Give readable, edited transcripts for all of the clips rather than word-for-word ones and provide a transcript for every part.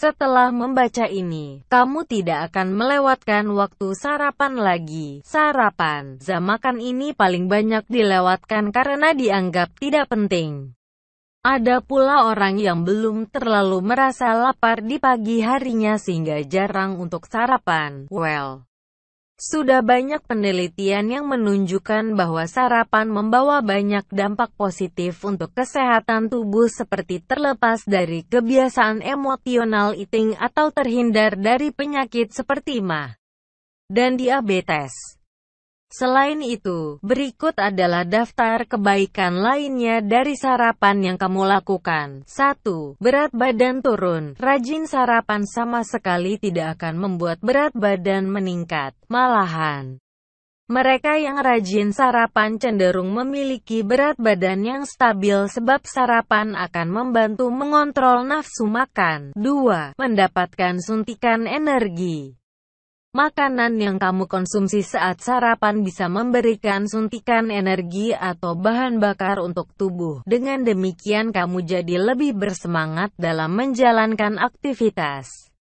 Setelah membaca ini, kamu tidak akan melewatkan waktu sarapan lagi. Sarapan, jam makan ini paling banyak dilewatkan karena dianggap tidak penting. Ada pula orang yang belum terlalu merasa lapar di pagi harinya sehingga jarang untuk sarapan. Well, sudah banyak penelitian yang menunjukkan bahwa sarapan membawa banyak dampak positif untuk kesehatan tubuh seperti terlepas dari kebiasaan emotional eating atau terhindar dari penyakit seperti MA dan diabetes. Selain itu, berikut adalah daftar kebaikan lainnya dari sarapan yang kamu lakukan. 1. Berat badan turun. Rajin sarapan sama sekali tidak akan membuat berat badan meningkat. Malahan, mereka yang rajin sarapan cenderung memiliki berat badan yang stabil sebab sarapan akan membantu mengontrol nafsu makan. 2. Mendapatkan suntikan energi. Makanan yang kamu konsumsi saat sarapan bisa memberikan suntikan energi atau bahan bakar untuk tubuh. Dengan demikian kamu jadi lebih bersemangat dalam menjalankan aktivitas.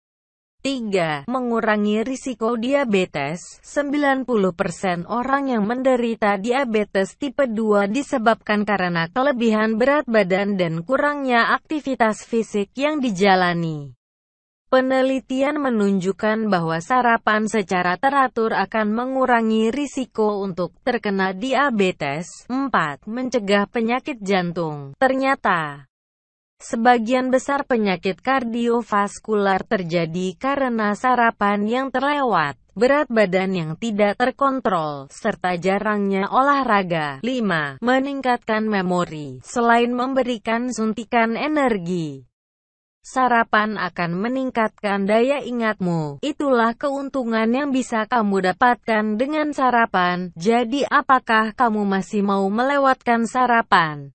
3. Mengurangi risiko diabetes. 90% orang yang menderita diabetes tipe 2 disebabkan karena kelebihan berat badan dan kurangnya aktivitas fisik yang dijalani. Penelitian menunjukkan bahwa sarapan secara teratur akan mengurangi risiko untuk terkena diabetes. 4. Mencegah penyakit jantung. Ternyata, sebagian besar penyakit kardiovaskular terjadi karena sarapan yang terlewat, berat badan yang tidak terkontrol, serta jarangnya olahraga. 5. Meningkatkan memori. Selain memberikan suntikan energi, sarapan akan meningkatkan daya ingatmu. Itulah keuntungan yang bisa kamu dapatkan dengan sarapan. Jadi apakah kamu masih mau melewatkan sarapan?